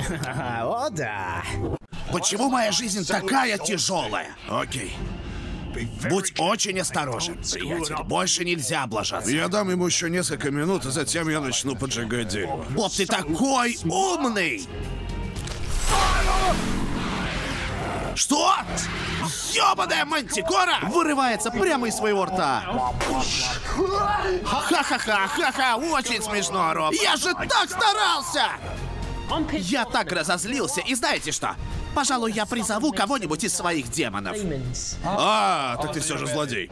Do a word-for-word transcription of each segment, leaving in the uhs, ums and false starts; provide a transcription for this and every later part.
О, да. Почему моя жизнь такая тяжелая? Окей. Будь очень осторожен, приятель. Больше нельзя облажаться. Я дам ему еще несколько минут, а затем я начну поджигать дерево. Боб, ты такой умный! Что? Ёбаная мантикора! Вырывается прямо из своего рта. Ха-ха-ха, ха-ха, очень смешно, Роб. Я же так старался! Я так разозлился, и знаете что? Пожалуй, я призову кого-нибудь из своих демонов. А, так ты все же злодей.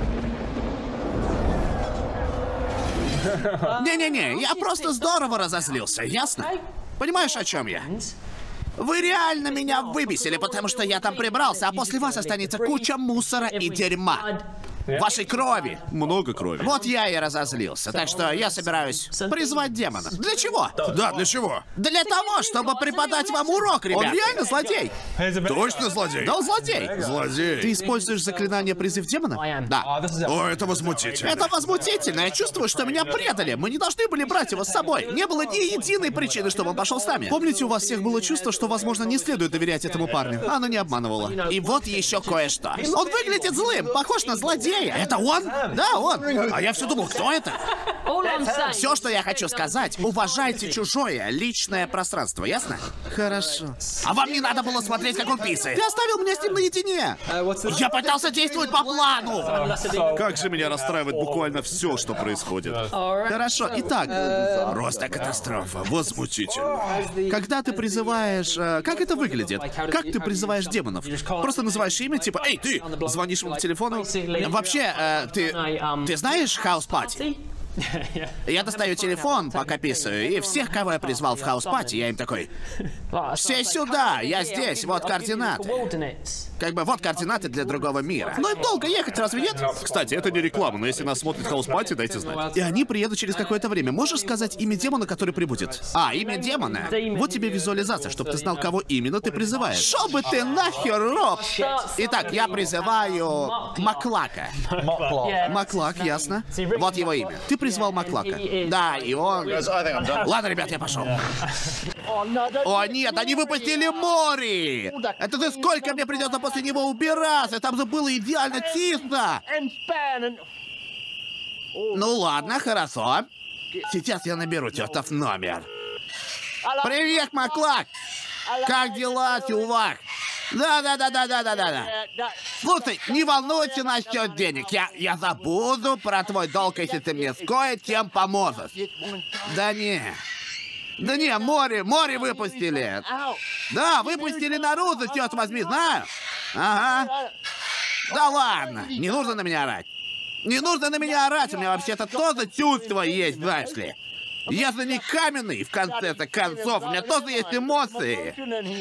Не-не-не, я просто здорово разозлился, ясно? Понимаешь, о чем я? Вы реально меня выбесили, потому что я там прибрался, а после вас останется куча мусора и дерьма. Вашей крови. Много крови. Вот я и разозлился, так что я собираюсь призвать демона. Для чего? Да, для чего? Для того, чтобы преподать вам урок, ребят. Он реально злодей. Точно злодей? Да, он злодей. Злодей. Ты используешь заклинание «Призыв демона»? Да. О, это возмутительно. Это возмутительно. Я чувствую, что меня предали. Мы не должны были брать его с собой. Не было ни единой причины, чтобы он пошел с нами. Помните, у вас всех было чувство, что, возможно, не следует доверять этому парню? Оно не обманывало. И вот еще кое-что. Он выглядит злым, похож на злодея. Это он? Да, он. А я все думал, кто это? Все, что я хочу сказать, уважайте чужое личное пространство, ясно? Хорошо. А вам не надо было смотреть, как он писает? Ты оставил меня с ним наедине. Я пытался действовать по плану. Как же меня расстраивает буквально все, что происходит. Хорошо, итак, Просто катастрофа. Возмутительно. когда ты призываешь... э, Как это выглядит? Как ты призываешь демонов? Просто называешь имя, типа, эй, ты! Звонишь ему по телефону. Вообще, э, ты... Ты знаешь хаус-пати? Я достаю телефон, пока писаю, и всех, кого я призвал в хаус-пати, я им такой: все сюда, я здесь, вот координаты. Как бы вот координаты для другого мира. Ну и долго ехать, разве нет? Кстати, это не реклама, но если нас смотрит хаус-пати, дайте знать. И они приедут через какое-то время. Можешь сказать имя демона, который прибудет? А, имя демона? Вот тебе визуализация, чтобы ты знал, кого именно ты призываешь. Шо бы ты нахер, Роб? Итак, я призываю Маклака. Маклак, ясно. Вот его имя. Ты призвал Маклака. Да, и он... Ладно, ребят, я пошел. О нет, они выпустили Мори! Это ты сколько мне придется после него убираться? Там же было идеально чисто! Ну ладно, хорошо. Сейчас я наберу чертов номер. Привет, Маклак! Как дела, чувак? Да-да-да-да-да-да-да. Слушай, не волнуйся насчет денег. Я, я забуду про твой долг, если ты мне с кое-чем поможешь. Да не. Да не, море, море выпустили. Да, выпустили наружу, черт возьми, знаю. Ага. Да ладно, не нужно на меня орать. Не нужно на меня орать, у меня вообще-то тоже чувство есть, знаешь ли. Я же не каменный, в конце-то концов, у меня тоже есть эмоции.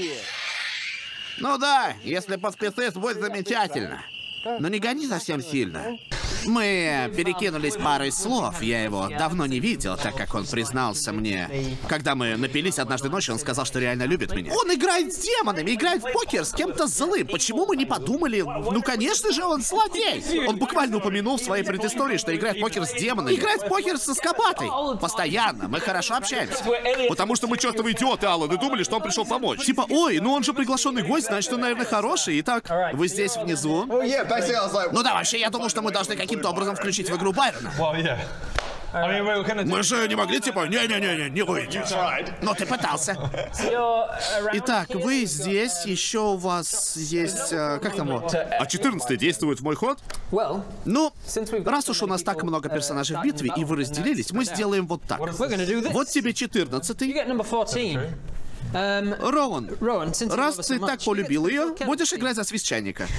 Ну да, если поспешишь, будет замечательно. Но не гони совсем сильно. Мы перекинулись парой слов, я его давно не видел, так как он признался мне. Когда мы напились однажды ночью, он сказал, что реально любит меня. Он играет с демонами, играет в покер с кем-то злым. Почему мы не подумали? Ну, конечно же, он злодей. Он буквально упомянул в своей предыстории, что играет в покер с демонами. Играет в покер со Скопатой. Постоянно, мы хорошо общаемся. Потому что мы чертовы идиоты, Аллан, и думали, что он пришел помочь. Типа, ой, ну он же приглашенный гость, значит, он, наверное, хороший. Итак, вы здесь внизу? Ну да, вообще, я думал, что мы должны каким-то образом включить в игру Байрона. Мы же не могли, типа, не-не-не, не выйти. Но ты пытался. Итак, вы здесь, еще у вас есть... э, как там вот? А четырнадцатый действует в мой ход? Ну, раз уж у нас так много персонажей в битве, и вы разделились, мы сделаем вот так. Вот тебе четырнадцатый. Роуэн, раз ты так полюбил ее, будешь играть за священника.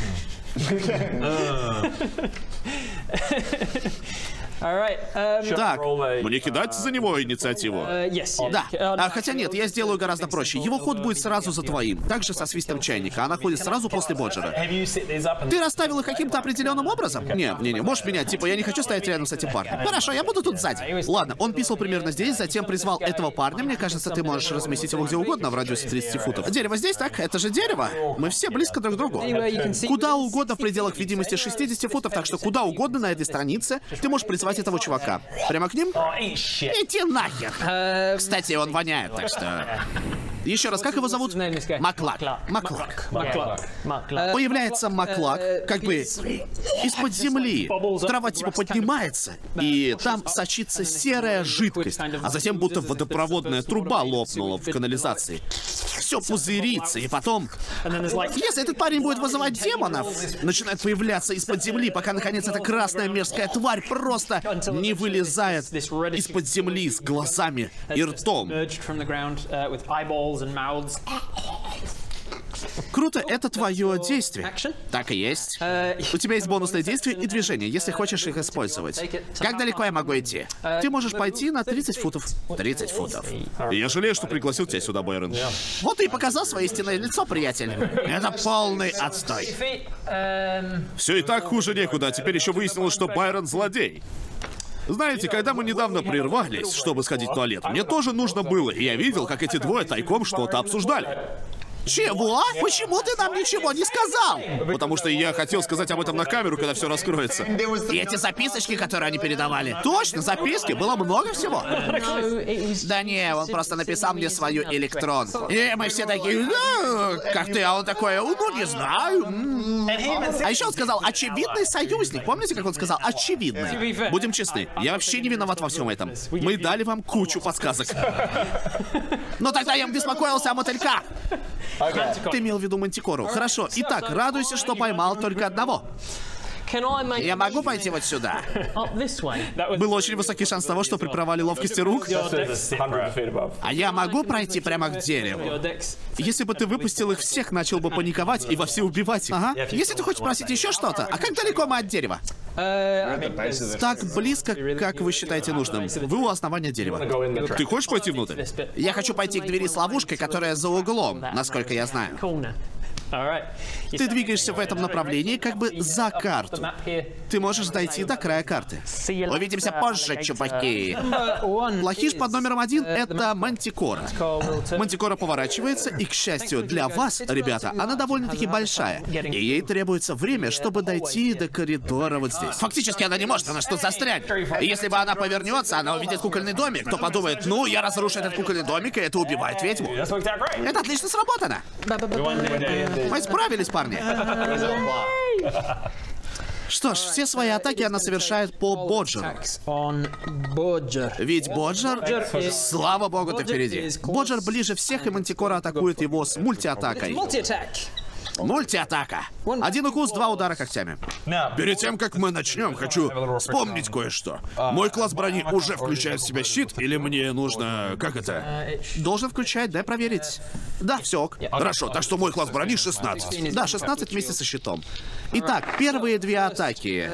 Так, Мне кидать за него инициативу? да. А, хотя нет, я сделаю гораздо проще. Его ход будет сразу за твоим. Также со свистом чайника. Она ходит сразу после Боджера. Ты расставил их каким-то определенным образом? Не, не, не, можешь менять. Типа, я не хочу стоять рядом с этим парнем. Хорошо, я буду тут сзади. Ладно, он писал примерно здесь, затем призвал этого парня. Мне кажется, ты можешь разместить его где угодно в радиусе тридцати футов. Дерево здесь, так? Это же дерево. Мы все близко друг к другу. Куда угодно в пределах видимости шестидесяти футов, так что куда угодно на этой странице ты можешь призвать этого чувака. Прямо к ним? Иди нахер. Кстати, он воняет, так что... Еще раз, как его зовут? Маклак. Маклак. Появляется Маклак, как бы из-под земли. Трава типа поднимается, и там сочится серая жидкость, а затем будто водопроводная труба лопнула в канализации. Все пузырится, и потом... Если этот парень будет вызывать демонов, начинает появляться из-под земли, пока, наконец, эта красная мерзкая тварь просто не вылезает из-под земли с глазами и ртом. Круто, это твое действие. Так и есть. У тебя есть бонусные действия и движения, если хочешь их использовать. Как далеко я могу идти? Ты можешь пойти на тридцать футов. тридцать футов. Я жалею, что пригласил тебя сюда, Байрон. Вот ты и показал свое истинное лицо, приятель. Это полный отстой. Все и так хуже некуда, а теперь еще выяснилось, что Байрон злодей. Знаете, когда мы недавно прервались, чтобы сходить в туалет, мне тоже нужно было, и я видел, как эти двое тайком что-то обсуждали. Чего? Почему ты нам ничего не сказал? Потому что я хотел сказать об этом на камеру, когда все раскроется. И эти записочки, которые они передавали. Точно, записки, было много всего. Да не, он просто написал мне свою электронку. И мы все такие, да, как ты, а он такой, ну не знаю. А еще он сказал, очевидный союзник. Помните, как он сказал? Очевидный. Будем честны, я вообще не виноват во всем этом. Мы дали вам кучу подсказок. Но тогда я беспокоился о мотыльках. Ты имел в виду Мантикору. Хорошо. Итак, радуйся, что поймал только одного. Я могу пойти вот сюда? Был очень высокий шанс того, что при провале ловкости рук... А я могу пройти прямо к дереву? Если бы ты выпустил их всех, начал бы паниковать и во все убивать. Ага. Если ты хочешь просить еще что-то, а как далеко мы от дерева? Так близко, как вы считаете нужным. Вы у основания дерева. Ты хочешь пойти внутрь? Я хочу пойти к двери с ловушкой, которая за углом, насколько я знаю. Ты двигаешься в этом направлении как бы за карту. Ты можешь дойти до края карты. Увидимся позже, чуваки. Плохиш под номером один — это Мантикора. Мантикора поворачивается, и, к счастью для вас, ребята, она довольно-таки большая. И ей требуется время, чтобы дойти до коридора вот здесь. Фактически она не может, она что-то застрянет. И если бы она повернется, она увидит кукольный домик, то подумает, ну, я разрушу этот кукольный домик, и это убивает ведьму. Это отлично сработано. Мы справились, парни. Что ж, все свои атаки она совершает по Боджеру. Ведь Боджер... Слава богу, ты впереди. Боджер ближе всех, и Мантикора атакует его с мультиатакой. Мультиатака. Один укус, два удара когтями. Перед тем, как мы начнем, хочу вспомнить кое-что. Мой класс брони уже включает в себя щит, или мне нужно... Как это? Должен включать, дай проверить. Да, все ок. Хорошо, так что мой класс брони шестнадцать. Да, шестнадцать вместе со щитом. Итак, первые две атаки.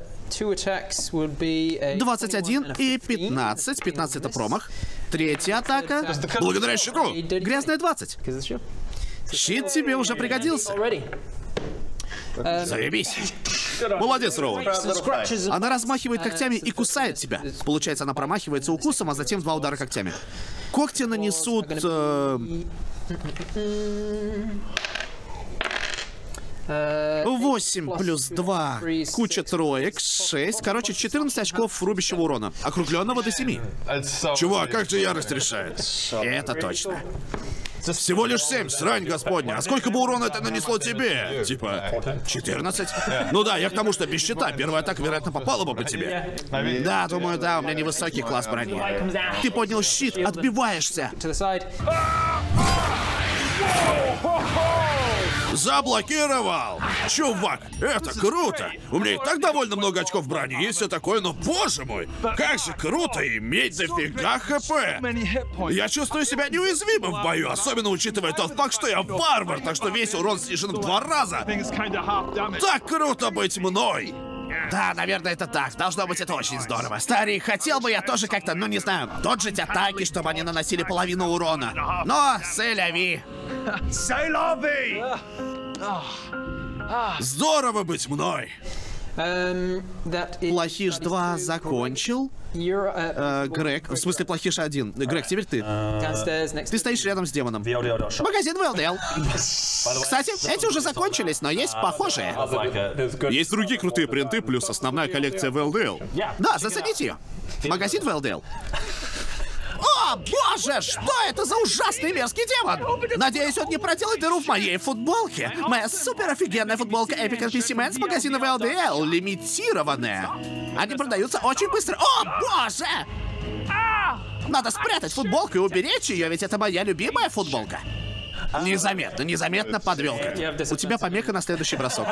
двадцать один и пятнадцать. пятнадцать — это промах. Третья атака. Благодаря щиту. Грязная двадцать. Щит тебе уже пригодился. Заебись. Молодец, Роуэн. Она размахивает когтями и кусает тебя. Получается, она промахивается укусом, а затем два удара когтями. Когти нанесут... Э... восемь плюс два. Куча троек. шесть. Короче, четырнадцать очков рубящего урона. Округленного до семи. Чувак, как же ярость решает? Это точно. Всего лишь семь, срань господня. А сколько бы урона это нанесло тебе? Типа, четырнадцать? Ну да, я к тому, что без щита. Первая атака, вероятно, попала бы по тебе. Да, думаю, да, у меня невысокий класс брони. Ты поднял щит, отбиваешься. Заблокировал! Чувак, это круто! У меня и так довольно много очков брони, и все такое, но, боже мой, как же круто иметь дофига хп! Я чувствую себя неуязвимым в бою, особенно учитывая тот факт, что я варвар, так что весь урон снижен в два раза. Так круто быть мной! Да, наверное, это так. Должно быть, это очень здорово. Старик, хотел бы я тоже как-то, ну не знаю, доджить атаки, чтобы они наносили половину урона. Но, сэляви. Здорово быть мной! Плохиш два закончил. Э, Грег, в смысле Плохиш один. Грег, теперь ты. Ты стоишь рядом с демоном. Магазин вэ эл дэ эл. Кстати, эти уже закончились, но есть похожие. Есть другие крутые принты, плюс основная коллекция вэ эл дэ эл. Да, зацените ее. Магазин вэ эл дэ эл. О! О, боже, что это за ужасный мерзкий демон? Надеюсь, он не проделает дыру в моей футболке. Моя супер офигенная футболка Epic эн пи си Man с магазина ви эл ди эл, лимитированная. Они продаются очень быстро. О, боже! Надо спрятать футболку и уберечь ее, ведь это моя любимая футболка. Незаметно, незаметно подвел. У тебя помеха на следующий бросок.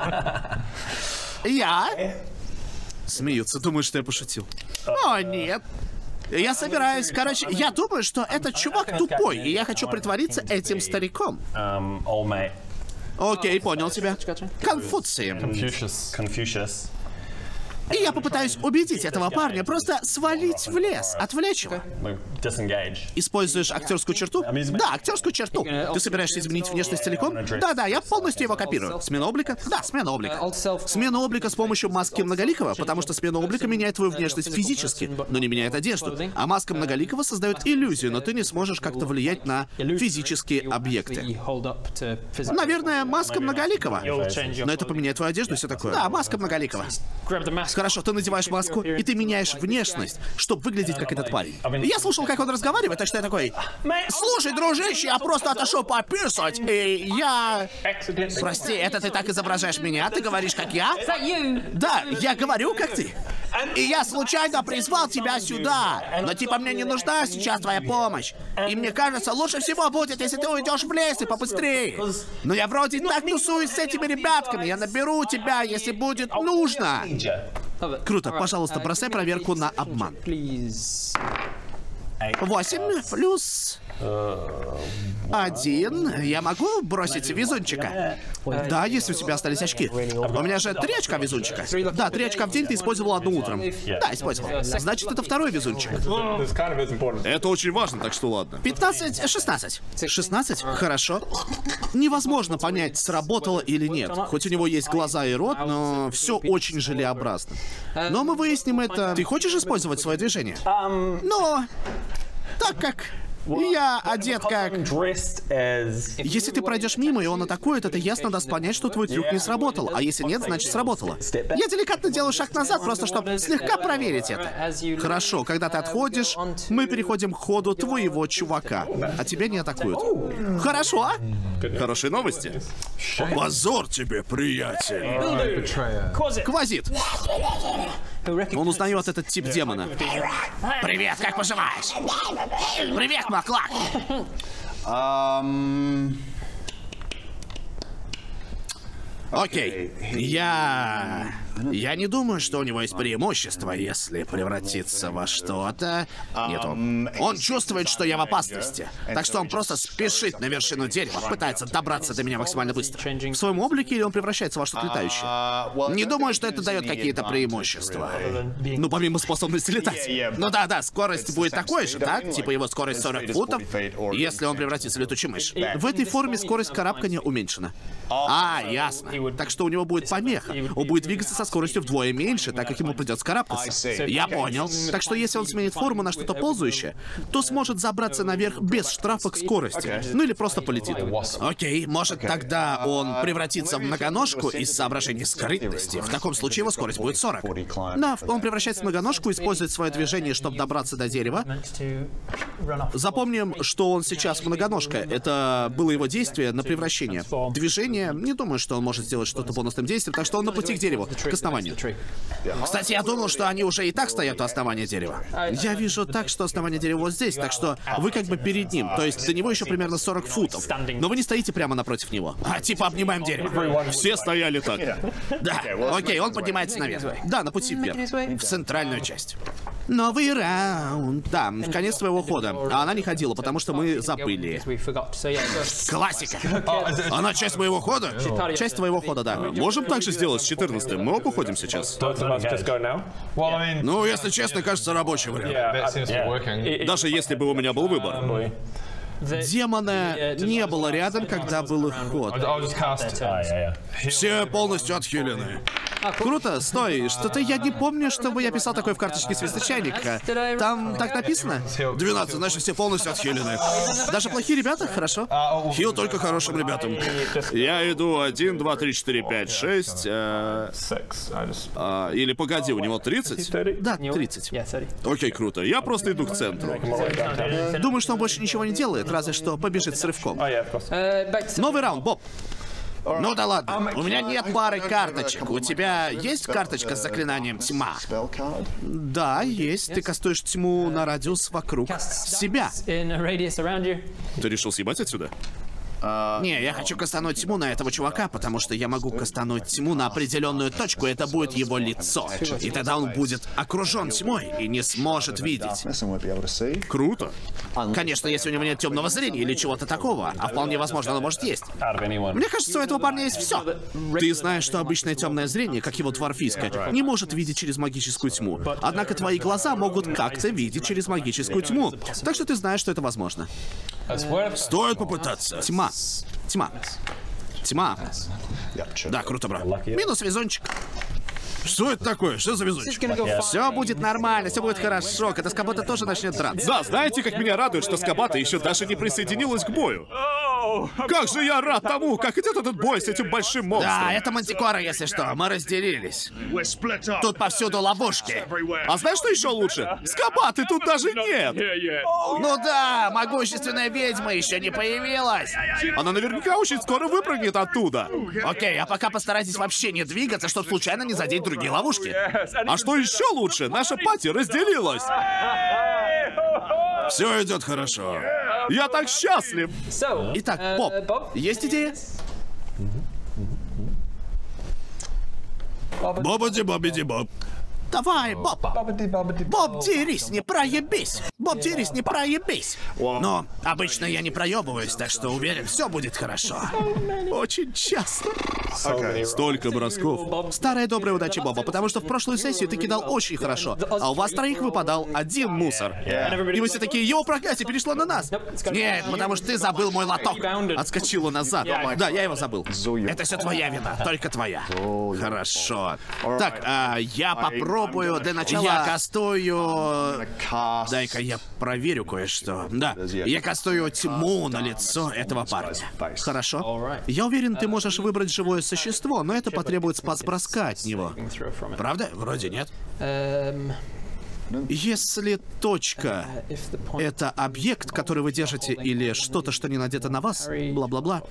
Я... Смеются, думают, что я пошутил. О, нет. Я собираюсь, короче, я думаю, что этот чувак тупой, и я хочу притвориться этим стариком. Um, old mate. Окей, понял тебя. Конфуцием. Confucius. Confucius. И я попытаюсь убедить этого парня просто свалить в лес, отвлечь его. Like, disengage. Используешь актерскую черту? Да, актерскую черту. Ты собираешься изменить внешность целиком? Да-да, я полностью его копирую. Смена облика? Да, смена облика. Смена облика с помощью маски Многоликого, потому что смена облика меняет твою внешность физически, но не меняет одежду. А маска Многоликого создает иллюзию, но ты не сможешь как-то влиять на физические объекты. Наверное, маска Многоликого. Но это поменяет твою одежду и все такое. Да, маска Многоликого. Хорошо, ты надеваешь маску, и ты меняешь внешность, чтобы выглядеть как этот парень. Я слушал, как он разговаривает, так что я такой... Слушай, дружище, я просто отошел пописать, и я... Прости, это ты так изображаешь меня? Ты говоришь, как я? Да, я говорю, как ты. И я случайно призвал тебя сюда. Но типа мне не нужна сейчас твоя помощь. И мне кажется, лучше всего будет, если ты уйдешь в лес и побыстрее. Но я вроде так тусуюсь с этими ребятками. Я наберу тебя, если будет нужно. Круто, пожалуйста, бросай проверку на обман. Восемь плюс... Один. Я могу бросить везунчика? Да, если у тебя остались очки. У меня же три очка везунчика. Да, три очка в день ты использовал одну утром. Да, использовал. Значит, это второй везунчик. Это очень важно, так что ладно. пятнадцать, шестнадцать. шестнадцать? Хорошо. Невозможно понять, сработало или нет. Хоть у него есть глаза и рот, но все очень желеобразно. Но мы выясним это. Ты хочешь использовать свое движение? Ну, так как... Я одет как... Если ты пройдешь мимо, и он атакует, это ясно даст понять, что твой трюк не сработал. А если нет, значит сработало. Я деликатно делаю шаг назад, просто чтобы слегка проверить это. Хорошо, когда ты отходишь, мы переходим к ходу твоего чувака. А тебя не атакуют. Хорошо. Хорошие новости. Позор тебе, приятель. Квазит. Он узнает этот тип демона. Привет, как поживаешь? Привет, Маклак. Um... Окей, я... Я не думаю, что у него есть преимущество, если превратиться во что-то. Нет, он... Он чувствует, что я в опасности. Так что он просто спешит на вершину дерева, пытается добраться до меня максимально быстро. В своем облике или он превращается во что-то летающее? Не думаю, что это дает какие-то преимущества. Ну, помимо способности летать. Ну да-да, скорость будет такой же, так? Типа его скорость сорок футов, если он превратится в летучую мышь. В этой форме скорость карабкания уменьшена. А, ясно. Так что у него будет помеха. Он будет двигаться со скоростью вдвое меньше, так как ему придется карабкаться. Я понял. Так что если он сменит форму на что-то ползающее, то сможет забраться наверх без штрафа к скорости. Ну или просто полетит. Окей, может тогда он превратится в многоножку из соображений скрытности. В таком случае его скорость будет сорок. Да, он превращается в многоножку, использует свое движение, чтобы добраться до дерева. Запомним, что он сейчас многоножка. Это было его действие на превращение. Движение, не думаю, что он может сделать что-то бонусным действием, так что он на пути к дереву, к основанию. Кстати, я думал, что они уже и так стоят у основания дерева. Я вижу так, что основание дерева вот здесь, так что вы как бы перед ним, то есть до него еще примерно сорок футов. Но вы не стоите прямо напротив него. А типа обнимаем дерево. Все стояли так. Да, окей, он поднимается наверх. Да, на пути вверх. В центральную часть. Новый раунд. Да, в конец твоего хода. А она не ходила, потому что мы забыли. Классика. Она часть моего хода? Часть твоего хода, да. Можем так же сделать с четырнадцатым. Мы оба уходим сейчас. Ну, если честно, кажется, рабочий вариант. Даже если бы у меня был выбор. Демона не было рядом, когда был их ход. Все полностью отхилены. Круто, стой, что-то я не помню, чтобы я писал такое в карточке свисточайника. Там так написано? двенадцать, значит, все полностью отхилены. Даже плохие ребята? Хорошо. Хил только хорошим ребятам. Я иду один, два, три, четыре, пять, шесть. э, а, Или погоди, у него тридцать? Да, тридцать. Окей, круто. Я просто иду к центру. Думаю, что он больше ничего не делает, разве что побежит с рывком. Новый раунд, Боб. Ну да ладно, у меня нет пары карточек. У тебя есть карточка с заклинанием тьма? Да, есть. Ты кастуешь тьму на радиус вокруг себя. Ты решил съебать отсюда? Не, я хочу кастануть тьму на этого чувака, потому что я могу кастануть тьму на определенную точку, и это будет его лицо. И тогда он будет окружен тьмой и не сможет видеть. Круто. Конечно, если у него нет темного зрения или чего-то такого, а вполне возможно, оно может есть. Мне кажется, у этого парня есть все. Ты знаешь, что обычное темное зрение, как его дворфиска, не может видеть через магическую тьму. Однако твои глаза могут как-то видеть через магическую тьму. Так что ты знаешь, что это возможно. Стоит попытаться. Тьма. Тьма. Тьма. Да, круто, брат. Минус везунчик. Что это такое? Что за везунчик? Все будет нормально, все будет хорошо. Когда Скабата тоже начнет драться. Да, знаете, как меня радует, что Скабата еще даже не присоединилась к бою. Как же я рад тому, как идет этот бой с этим большим монстром. Да, это Мантикора, если что. Мы разделились. Тут повсюду ловушки. А знаешь, что еще лучше? Скабаты тут даже нет. Ну да, могущественная ведьма еще не появилась. Она наверняка очень скоро выпрыгнет оттуда. Окей, а пока постарайтесь вообще не двигаться, чтобы случайно не задеть другие ловушки. А что еще лучше? Наша пати разделилась. Все идет хорошо. Я так счастлив. Итак, Боб, есть идея? Бобади-бобиди-боб. Давай, Боб. Боб, дерись, не проебись. Боб, дерись, не проебись. Но обычно я не проебываюсь, так что уверен, все будет хорошо. Очень часто. Столько бросков. Старая добрая удача Боба, потому что в прошлую сессию ты кидал очень хорошо, а у вас троих выпадал один мусор. И вы все такие, его проклятие перешло на нас. Нет, потому что ты забыл мой лоток. Отскочила назад. Да, я его забыл. Это все твоя вина, только твоя. Хорошо. Так, а, я попробую для начала... Я кастую... Дай-ка я проверю кое-что. Да, я кастую тьму на лицо этого парня. Хорошо. Я уверен, ты можешь выбрать живое существо, но это потребует спас-броска от него. Правда? Вроде нет. Если точка — это объект, который вы держите, или что-то, что не надето на вас, бла-бла-бла,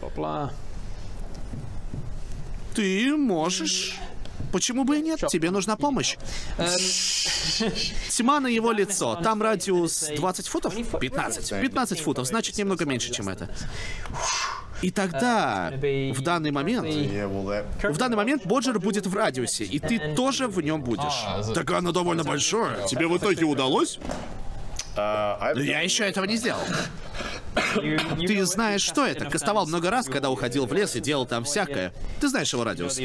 ты можешь... Почему бы и нет? Тебе нужна помощь. Тьма на его лицо. Там радиус двадцать футов? пятнадцать. пятнадцать футов, значит, немного меньше, чем это. И тогда, в данный момент, в данный момент Боджер будет в радиусе, и ты тоже в нем будешь. Так оно довольно большое. Тебе в итоге удалось? Но я еще этого не сделал. Ты знаешь, что это? Кастовал много раз, когда уходил в лес и делал там всякое. Ты знаешь его радиус.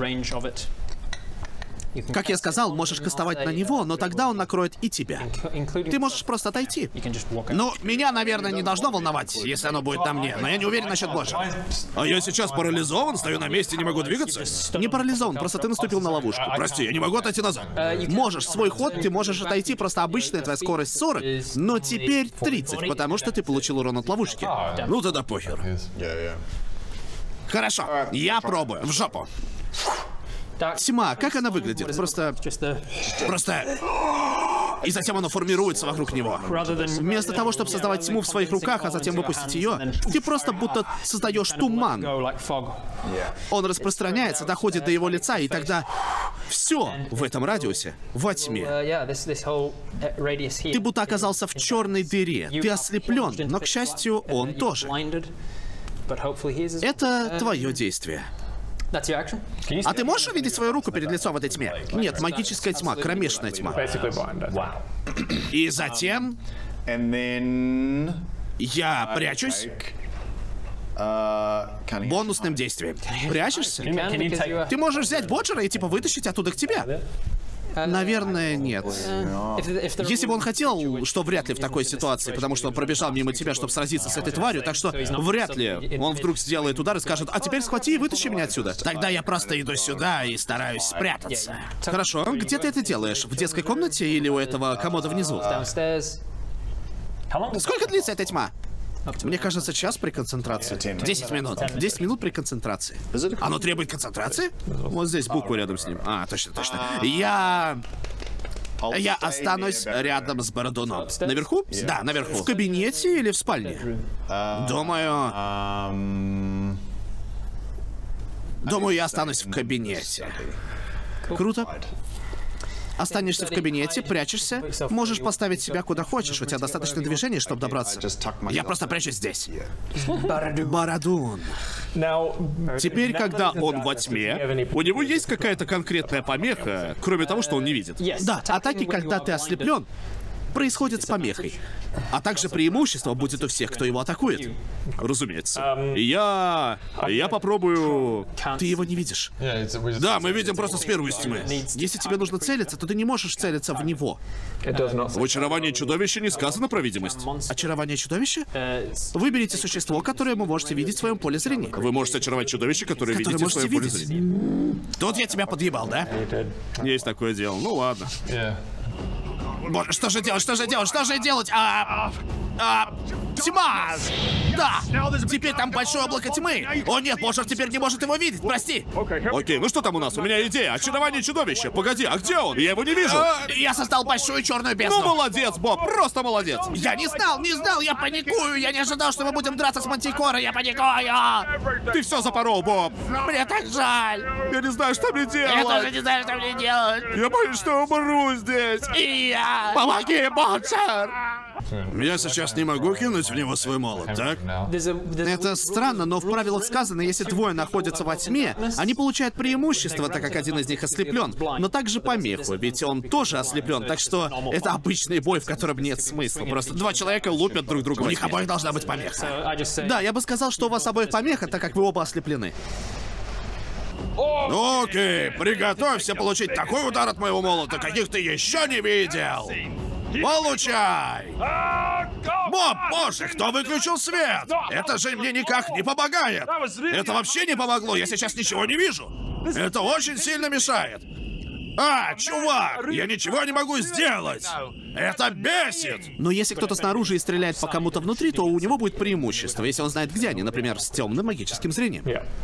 Как я сказал, можешь кастовать на него, но тогда он накроет и тебя. Ты можешь просто отойти. Ну, меня, наверное, не должно волновать, если оно будет на мне, но я не уверен насчет Боджа. А я сейчас парализован, стою на месте, не могу двигаться? Не парализован, просто ты наступил на ловушку. Прости, я не могу отойти назад. Можешь, свой ход ты можешь отойти, просто обычная твоя скорость сорок, но теперь тридцать, потому что ты получил урон от ловушки. Ну тогда похер. Хорошо, я пробую. В жопу. Тьма, как она выглядит? Просто... Просто... И затем оно формируется вокруг него. Вместо того, чтобы создавать тьму в своих руках, а затем выпустить ее, ты просто будто создаешь туман. Он распространяется, доходит до его лица, и тогда все в этом радиусе во тьме. Ты будто оказался в черной дыре. Ты ослеплен, но, к счастью, он тоже. Это твое действие. А ты можешь увидеть свою руку перед лицом в этой тьме? Нет, магическая тьма, кромешная тьма. И затем... Я прячусь бонусным действием. Прячешься? Can you take... Ты можешь взять Боджера и типа вытащить оттуда к тебе. Наверное, нет. Если бы он хотел, что вряд ли в такой ситуации, потому что он пробежал мимо тебя, чтобы сразиться с этой тварью, так что вряд ли он вдруг сделает удар и скажет: а теперь схвати и вытащи меня отсюда. Тогда я просто иду сюда и стараюсь спрятаться. Хорошо, где ты это делаешь? В детской комнате или у этого комода внизу? Сколько длится эта тьма? Мне кажется, час при концентрации. Десять минут. Десять минут при концентрации. Оно требует концентрации? Вот здесь буква рядом с ним. А, точно, точно. Я... Я останусь рядом с Бородуном. Наверху? Да, наверху. В кабинете или в спальне? Думаю... Думаю, я останусь в кабинете. Круто. Останешься в кабинете, прячешься, можешь поставить себя куда хочешь, у тебя достаточно движения, чтобы добраться. Я просто прячусь здесь. Бородун. Теперь, когда он во тьме, у него есть какая-то конкретная помеха, кроме того, что он не видит? Да, атаки, когда ты ослеплен, происходят с помехой. А также преимущество будет у всех, кто его атакует. Разумеется. Я... Я попробую... Ты его не видишь. Да, мы видим просто сперву из тьмы. Если тебе нужно целиться, то ты не можешь целиться в него. В очаровании чудовища не сказано про видимость. Очарование чудовища? Выберите существо, которое вы можете видеть в своем поле зрения. Вы можете очаровать чудовище, которое Которое видите в можете своем поле видеть. зрения. Тут я тебя подъебал, да? Есть такое дело. Ну ладно. Боже, что же делать, что же делать, что же делать? А... А... Тьма! Да! Теперь там большое облако тьмы! О нет, Божер теперь не может его видеть, прости! Окей, ну что там у нас? У меня идея. Очарование чудовища. Погоди, а где он? Я его не вижу. Я создал большую черную Ну бездну! молодец, Боб, просто молодец. Я не знал, не знал, я паникую! Я не ожидал, что мы будем драться с Мантикорой, я паникую! Ты все запорол, Боб. Мне так жаль! Я не знаю, что мне Я тоже делать. не знаю, что мне делать! Я боюсь, что умру здесь. И я... Помоги, Божер! Я сейчас не могу кинуть в него свой молот, так? Это странно, но в правилах сказано, если двое находятся во тьме, они получают преимущество, так как один из них ослеплен, но также помеху, ведь он тоже ослеплен, так что это обычный бой, в котором нет смысла. Просто два человека лупят друг друга. У них обоих должна быть помеха. Да, я бы сказал, что у вас обоих помеха, так как вы оба ослеплены. Окей, приготовься получить такой удар от моего молота, каких ты еще не видел. Получай! Боб, боже, кто выключил свет? Это же мне никак не помогает. Это вообще не помогло, я сейчас ничего не вижу. Это очень сильно мешает. А, чувак, я ничего не могу сделать. Это бесит. Но если кто-то снаружи и стреляет по кому-то внутри, то у него будет преимущество, если он знает, где они, например, с темным магическим зрением.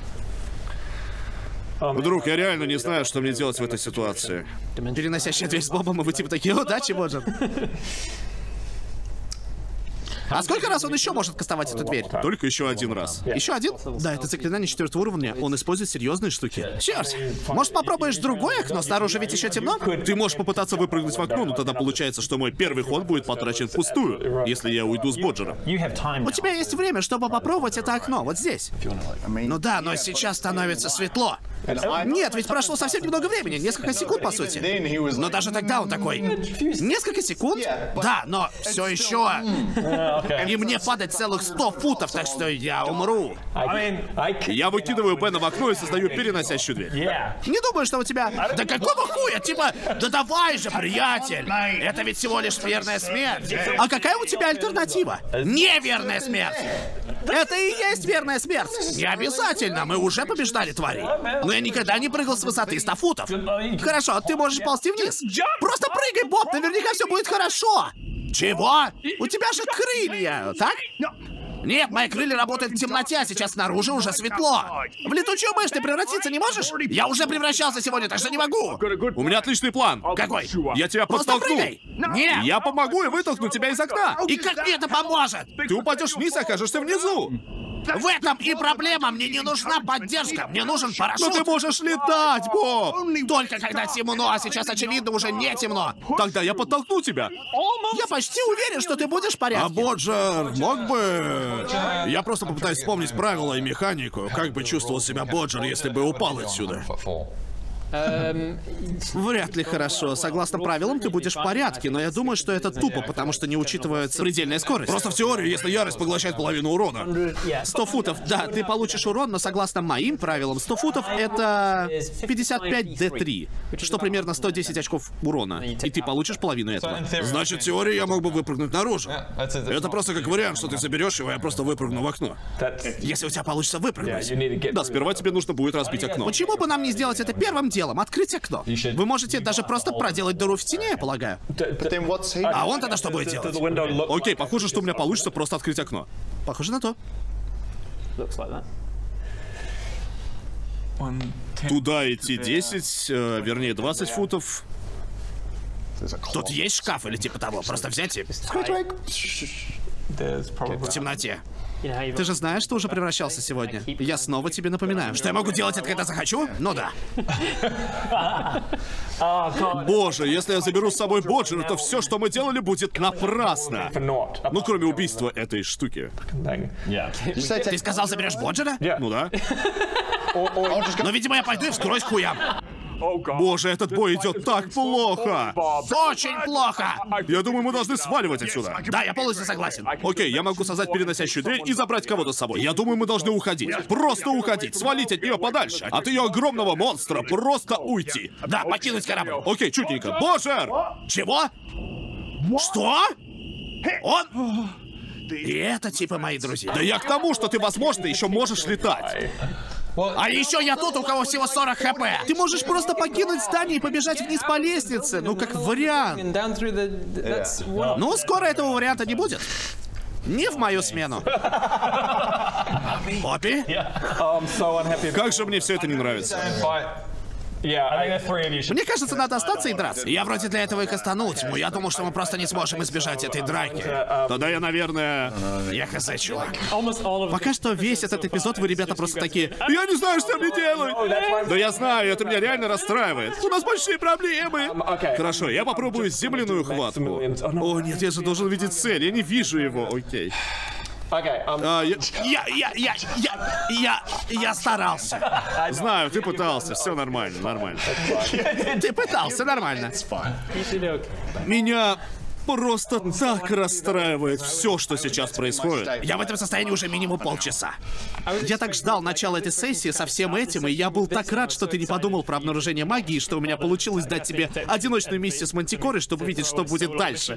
Друг, я реально не знаю, что мне делать в этой ситуации. Переносящая дверь с Бобом, и вы типа такие: удачи, Боджер. А сколько раз он еще может кастовать эту дверь? Только еще один раз. Еще один? Да, это заклинание четвертого уровня. Он использует серьезные штуки. Черт! Может, попробуешь другое окно? Снаружи ведь еще темно? Ты можешь попытаться выпрыгнуть в окно, но тогда получается, что мой первый ход будет потрачен впустую, если я уйду с Боджером. У тебя есть время, чтобы попробовать это окно, вот здесь. Ну да, но сейчас становится светло. Нет, ведь прошло совсем немного времени, несколько секунд, по сути. Но даже тогда он такой: несколько секунд? Да, но все еще. И мне падать целых сто футов, так что я умру. Я выкидываю Бена в окно и создаю переносящую дверь. Не думаю, что у тебя... Да какого хуя? Типа, да давай же, приятель! Это ведь всего лишь верная смерть. А какая у тебя альтернатива? Неверная смерть! Это и есть верная смерть. Не обязательно, мы уже побеждали тварей. Но я никогда не прыгал с высоты ста футов. Хорошо, ты можешь ползти вниз. Просто прыгай, Боб, наверняка все будет хорошо. Чего? У тебя же крылья, так? Нет, мои крылья работают в темноте, а сейчас снаружи уже светло. В летучую мышь ты превратиться не можешь? Я уже превращался сегодня, так что не могу. У меня отличный план. Какой? Я тебя Просто подтолкну. прыгай. Нет. Я помогу и вытолкну тебя из окна. И как мне это поможет? Ты упадешь вниз и окажешься внизу. В этом и проблема. Мне не нужна поддержка. Мне нужен Но парашют. ты можешь летать, Боб. Только когда темно, а сейчас, очевидно, уже не темно. Тогда я подтолкну тебя. Я почти уверен, что ты будешь в А порядке. Боджер мог бы... Я просто попытаюсь вспомнить правила и механику. Как бы чувствовал себя Боджер, если бы упал отсюда? Вряд ли хорошо. Согласно правилам, ты будешь в порядке, но я думаю, что это тупо, потому что не учитывается предельная скорость. Просто в теории, если ярость поглощает половину урона. сто футов, да, ты получишь урон, но согласно моим правилам, сто футов это пятьдесят пять дэ три, что примерно сто десять очков урона, и ты получишь половину этого. Значит, в теории я мог бы выпрыгнуть наружу. Это просто как вариант, что ты заберешь его, я просто выпрыгну в окно. Если у тебя получится выпрыгнуть. Да, сперва тебе нужно будет разбить окно. Почему бы нам не сделать это первым делом? Открыть окно. Вы можете даже просто проделать дыру в стене, я полагаю. А он тогда что будет делать? Окей, похоже, что у меня получится просто открыть окно. Похоже на то. Туда идти десять, э, вернее двадцать футов. Тут есть шкаф или типа того, просто взять и... В темноте. Ты же знаешь, что уже превращался сегодня? Я снова тебе напоминаю. Что я могу делать это, когда захочу? Ну да. Боже, если я заберу с собой Боджера, то все, что мы делали, будет напрасно. Ну, кроме убийства этой штуки. Ты сказал, заберешь Боджера? Ну да. Ну, видимо, я пойду и вскроюсь к хуям. Боже, этот бой идет так плохо. Очень плохо. Я думаю, мы должны сваливать отсюда. Да, я полностью согласен. Окей, я могу создать переносящую дверь и забрать кого-то с собой. Я думаю, мы должны уходить. Просто уходить, свалить от нее подальше. От ее огромного монстра просто уйти. Да, покинуть корабль. Окей, чутенько. Боджер! Чего? Что? Он... И это типа мои друзья. Да я к тому, что ты, возможно, еще можешь летать. А еще я тут, у кого всего сорок хп. Ты можешь просто покинуть здание и побежать вниз по лестнице. Ну, как вариант. Ну, скоро этого варианта не будет. Не в мою смену. Поппи? Как же мне все это не нравится. Мне кажется, надо остаться и драться. Я вроде для этого и кастанул тьму. Я думал, что мы просто не сможем избежать этой драки. Тогда я, наверное... Я хз, чувак. Пока что весь этот эпизод вы, ребята, просто такие... Я не знаю, что мне делать. Да я знаю, это меня реально расстраивает. У нас большие проблемы. Хорошо, я попробую земляную хватку. О, нет, я же должен видеть цель. Я не вижу его. Окей. А, я... Я, я, я, я, я, я старался. Знаю, ты пытался, все нормально, нормально. Ты пытался, нормально. Меня просто так расстраивает все, что сейчас происходит. Я в этом состоянии уже минимум полчаса. Я так ждал начала этой сессии со всем этим, и я был так рад, что ты не подумал про обнаружение магии, что у меня получилось дать тебе одиночную миссию с Мантикорой, чтобы увидеть, что будет дальше.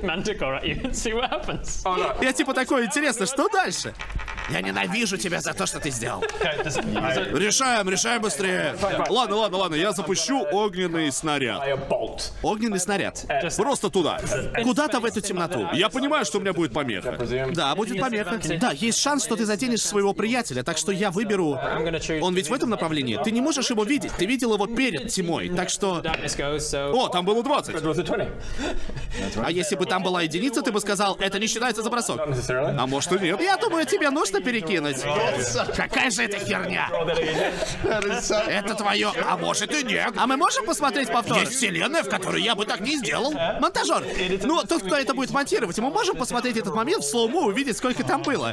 Я типа такой, интересно, что дальше? Я ненавижу тебя за то, что ты сделал. Решаем, решаем быстрее. Ладно, ладно, ладно, я запущу огненный снаряд. Огненный снаряд. Просто туда. Куда-то в эту темноту. Я понимаю, что у меня будет помеха. Да, будет помеха. Да, есть шанс, что ты заденешь своего приятеля, так что я выберу... Он ведь в этом направлении. Ты не можешь его видеть. Ты видел его перед тьмой, так что... О, там было двадцать. А если бы там была единица, ты бы сказал, это не считается за бросок. А может и нет. Я думаю, тебе нужно перекинуть. Какая же это херня? Это твое... А может и нет. А мы можем посмотреть повтор? Есть вселенная, в которой я бы так не сделал. Монтажер. Ну, тот, кто это будет монтировать, мы можем посмотреть этот момент в слоумо, увидеть, сколько там было.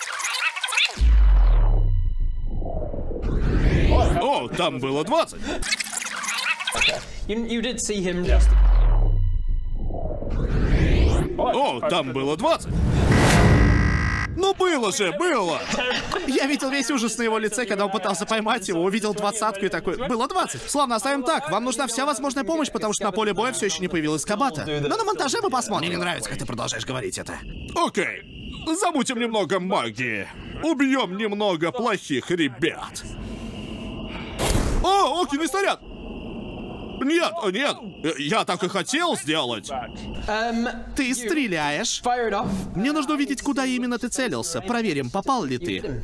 О, там было двадцать. О, там было двадцать. Ну было же, было! Я видел весь ужас на его лице, когда он пытался поймать его, увидел двадцатку и такой... Было двадцать. Славно, оставим так. Вам нужна вся возможная помощь, потому что на поле боя все еще не появилась Кабата. Но на монтаже мы посмотрим. Мне не нравится, как ты продолжаешь говорить это. Окей. Замутим немного магии. Убьем немного плохих ребят. О, огненный снаряд! Нет, нет, я так и хотел сделать. Ты стреляешь. Мне нужно увидеть, куда именно ты целился. Проверим, попал ли ты.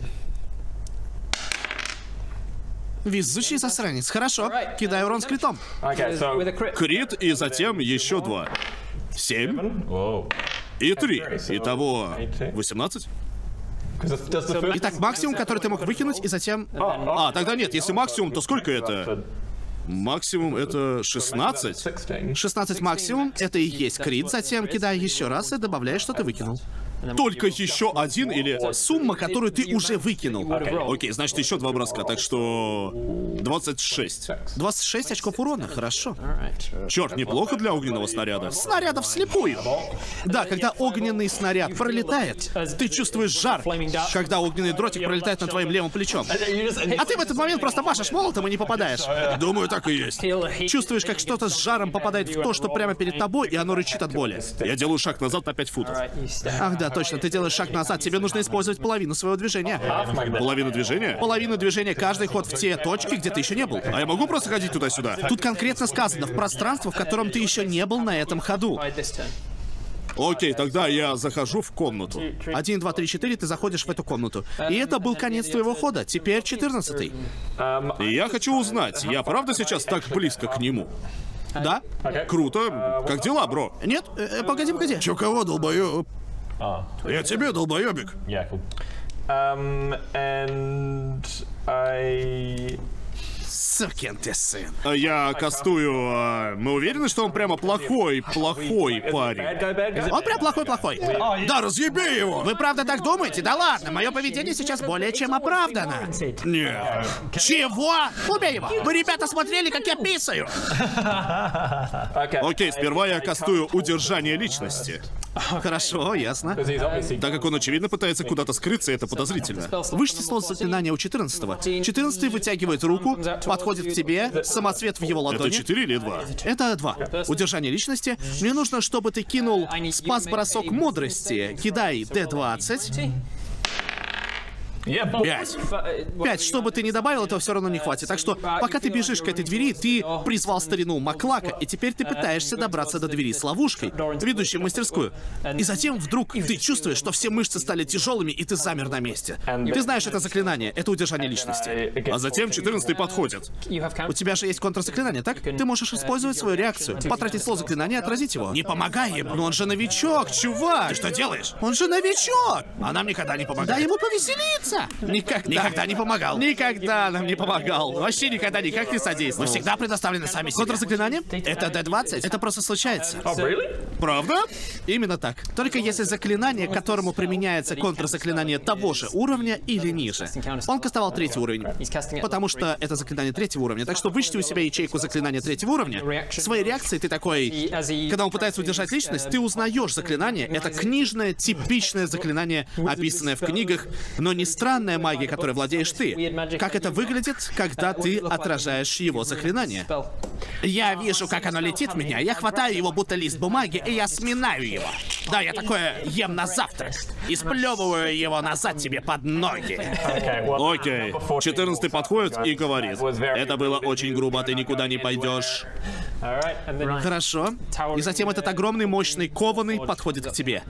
Везучий засранец. Хорошо. Кидай урон с критом. Крит и затем еще два. Семь. И три. Итого восемнадцать. Итак, максимум, который ты мог выкинуть, и затем... А, тогда нет, если максимум, то сколько это? Максимум это шестнадцать. шестнадцать максимум, это и есть крит, затем кидай еще раз и добавляешь, что ты выкинул. Только еще один или... Сумма, которую ты уже выкинул. Окей, значит, еще два броска, так что... двадцать шесть. двадцать шесть очков урона, хорошо. Черт, неплохо для огненного снаряда. Снарядов вслепую. Да, когда огненный снаряд пролетает, ты чувствуешь жар, когда огненный дротик пролетает над твоим левым плечом. А ты в этот момент просто машешь молотом и не попадаешь. Думаю, так и есть. Чувствуешь, как что-то с жаром попадает в то, что прямо перед тобой, и оно рычит от боли. Я делаю шаг назад на пять футов. Ах да, точно, ты делаешь шаг назад, тебе нужно использовать половину своего движения. Половину движения? Половину движения, каждый ход в те точки, где ты еще не был. А я могу просто ходить туда-сюда? Тут конкретно сказано, в пространство, в котором ты еще не был на этом ходу. Окей, тогда я захожу в комнату. Один, два, три, четыре, ты заходишь в эту комнату. И это был конец твоего хода, теперь четырнадцатый. И я хочу узнать, я правда сейчас так близко к нему? Да? Круто. Как дела, бро? Нет? Э, погоди, погоди. Чё, кого, долбоёб? Я тебе, долбоёбик. Yeah, cool. Um, and I... Сукин ты сын. Я кастую... а, Мы уверены, что он прямо плохой, плохой парень? Он прям плохой-плохой. Да, разъеби его! Вы правда так думаете? Да ладно, мое поведение сейчас более чем оправдано. Нет. Чего? Убей его! Вы, ребята, смотрели, как я писаю? Окей, сперва я кастую удержание личности. Хорошо, ясно. Так как он, очевидно, пытается куда-то скрыться, это подозрительно. Вычти слот заклинания у четырнадцатого. четырнадцатый вытягивает руку, подходит к тебе, самоцвет в его Это ладони. четыре или два? Это два. Удержание личности. Мне нужно, чтобы ты кинул спас-бросок мудрости. Кидай дэ двадцать. Пять. Пять. Что бы ты ни добавил, этого все равно не хватит. Так что, пока ты бежишь к этой двери, ты призвал старину Маклака, и теперь ты пытаешься добраться до двери с ловушкой, ведущей в мастерскую. И затем вдруг ты чувствуешь, что все мышцы стали тяжелыми, и ты замер на месте. Ты знаешь это заклинание, это удержание личности. А затем четырнадцатый подходит. У тебя же есть контрзаклинание, так? Ты можешь использовать свою реакцию, потратить слот заклинания и отразить его. Не помогай ему, но он же новичок, чувак! Ты что делаешь? Он же новичок! А нам никогда не помогает. Дай ему повеселиться! Никогда. Никогда не помогал. Никогда нам не помогал. Вообще никогда никак не содействовал. Мы всегда предоставлены сами себе. Контрзаклинание? Это дэ двадцать. Это просто случается. Правда? Именно так. Только если заклинание, к которому применяется контрзаклинание того же уровня или ниже. Он кастовал третий уровень. Потому что это заклинание третьего уровня. Так что вычти у себя ячейку заклинания третьего уровня. Своей реакцией ты такой... Когда он пытается удержать личность, ты узнаешь заклинание. Это книжное, типичное заклинание, описанное в книгах, но не странная магия, которой владеешь ты. Как это выглядит, когда ты отражаешь его заклинание? Я вижу, как оно летит в меня, я хватаю его будто лист бумаги, и я сминаю его. Да, я такое ем на завтрак. И сплевываю его назад тебе под ноги. Окей. четырнадцатый подходит и говорит. Это было очень грубо, ты никуда не пойдешь. Хорошо. И затем этот огромный, мощный, кованый подходит к тебе.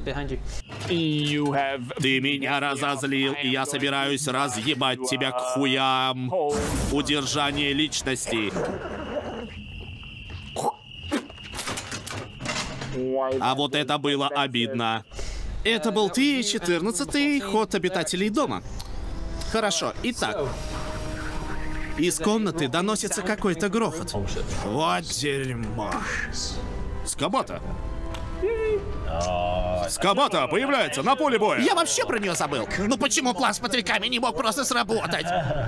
Ты меня разозлил, и я собираюсь разъебать тебя к хуям. Удержание личности. А вот это было обидно. Это был ты, четырнадцатый ход обитателей дома. Хорошо, итак. Из комнаты доносится какой-то грохот. Вот дерьмо. Скабата. Скабата появляется на поле боя. Я вообще про нее забыл. Ну почему план с мотыльками не мог просто сработать?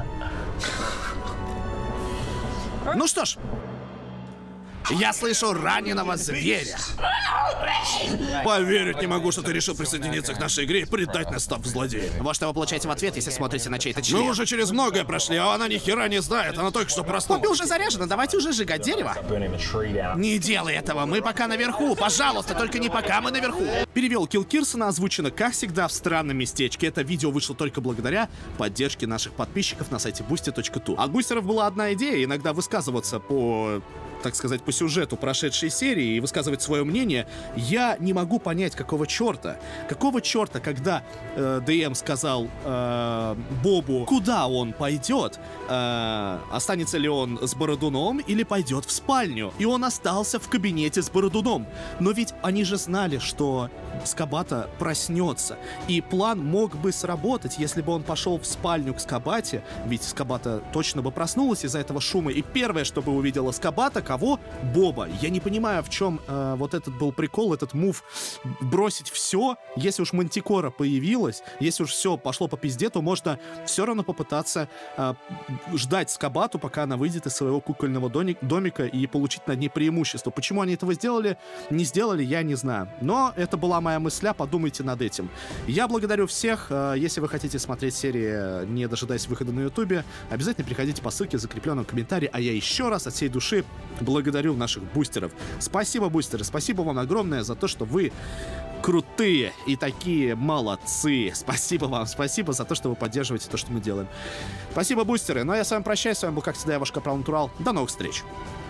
Ну что ж. Я слышу раненого зверя. Поверить не могу, что ты решил присоединиться к нашей игре и предать нас, став злодеем. Вот что вы получаете в ответ, если смотрите на чей-то член. Мы уже через многое прошли, а она ни хера не знает. Она только что проснулась. Обе уже заряжена, давайте уже сжигать дерево. Не делай этого, мы пока наверху. Пожалуйста, только не пока мы наверху. Перевел Килл Кирсона, озвучено, как всегда, в странном местечке. Это видео вышло только благодаря поддержке наших подписчиков на сайте бусти точка ту. От бустеров была одна идея, иногда высказываться по... так сказать, по сюжету прошедшей серии и высказывать свое мнение, я не могу понять, какого черта. Какого черта, когда э, ДМ сказал э, Бобу, куда он пойдет, э, останется ли он с Бородуном или пойдет в спальню. И он остался в кабинете с Бородуном. Но ведь они же знали, что Скабата проснется. И план мог бы сработать, если бы он пошел в спальню к Скабате, ведь Скабата точно бы проснулась из-за этого шума. И первое, что бы увидела Скабата, кого? Боба. Я не понимаю, в чем э, вот этот был прикол, этот мув бросить все. Если уж Мантикора появилась, если уж все пошло по пизде, то можно все равно попытаться э, ждать Скабату, пока она выйдет из своего кукольного домика и получить над ней преимущество. Почему они этого сделали, не сделали, я не знаю. Но это была моя мысля, подумайте над этим. Я благодарю всех. Э, если вы хотите смотреть серии, не дожидаясь выхода на Ютубе, обязательно переходите по ссылке в закрепленном комментарии. А я еще раз от всей души благодарю наших бустеров. Спасибо, бустеры, спасибо вам огромное за то, что вы крутые и такие молодцы. Спасибо вам, спасибо за то, что вы поддерживаете то, что мы делаем. Спасибо, бустеры. Ну а я с вами прощаюсь. С вами был, как всегда, я ваш Капрал Натурал. До новых встреч.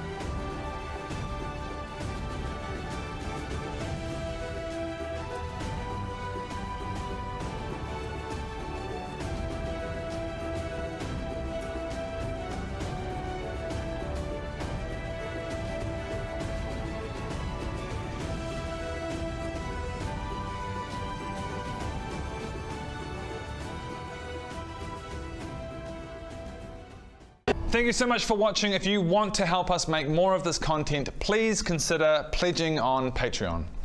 Thank you so much for watching. If you want to help us make more of this content, please consider pledging on Patreon.